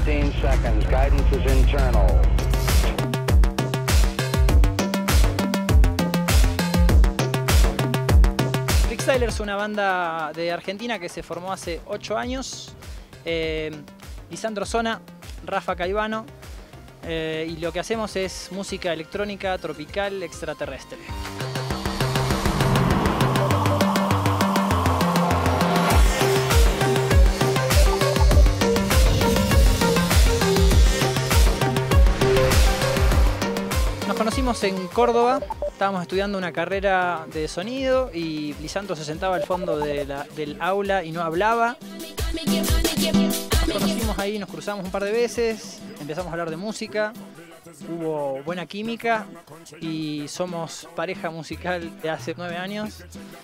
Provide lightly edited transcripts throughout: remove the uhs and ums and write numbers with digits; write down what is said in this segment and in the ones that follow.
15 seconds. Guidance is internal. Freakstylers es una banda de Argentina que se formó hace 8 años. Lisandro Zona, Rafa Caivano. Y lo que hacemos es música electrónica, tropical, extraterrestre. Nos conocimos en Córdoba, estábamos estudiando una carrera de sonido y Lisandro se sentaba al fondo del aula y no hablaba. Nos conocimos ahí, nos cruzamos un par de veces, empezamos a hablar de música, hubo buena química y somos pareja musical de hace 9 años.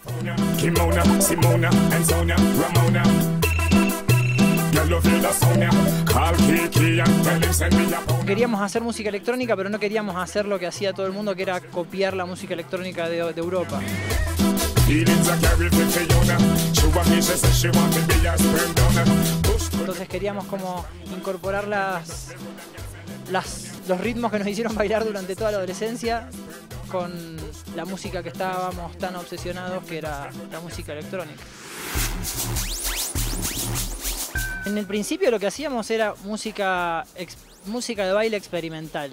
Queríamos hacer música electrónica, pero no queríamos hacer lo que hacía todo el mundo, que era copiar la música electrónica de Europa. Entonces queríamos como incorporar los ritmos que nos hicieron bailar durante toda la adolescencia con la música que estábamos tan obsesionados, que era la música electrónica. En el principio lo que hacíamos era música de baile experimental.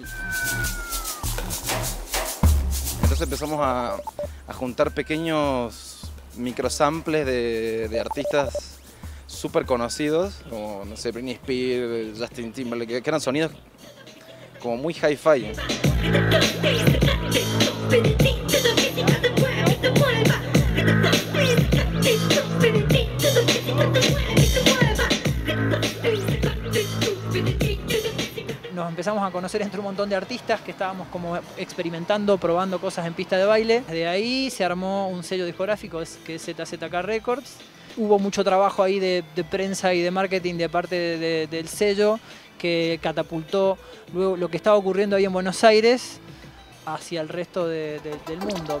Entonces empezamos a juntar pequeños microsamples de artistas súper conocidos, como, no sé, Britney Spears, Justin Timberlake, que eran sonidos como muy hi-fi. Nos empezamos a conocer entre un montón de artistas que estábamos como experimentando, probando cosas en pista de baile. De ahí se armó un sello discográfico que es ZZK Records. Hubo mucho trabajo ahí de prensa y de marketing de parte del sello, que catapultó luego lo que estaba ocurriendo ahí en Buenos Aires hacia el resto del mundo.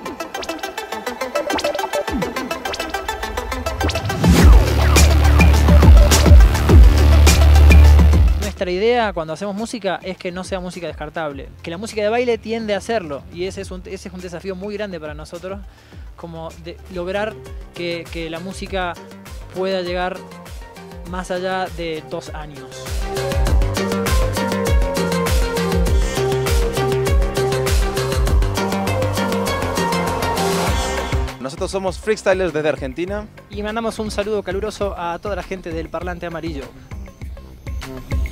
Nuestra idea cuando hacemos música es que no sea música descartable, que la música de baile tiende a hacerlo, y ese es un desafío muy grande para nosotros, como de lograr que la música pueda llegar más allá de 2 años. Nosotros somos Freakstylers desde Argentina. Y mandamos un saludo caluroso a toda la gente del Parlante Amarillo.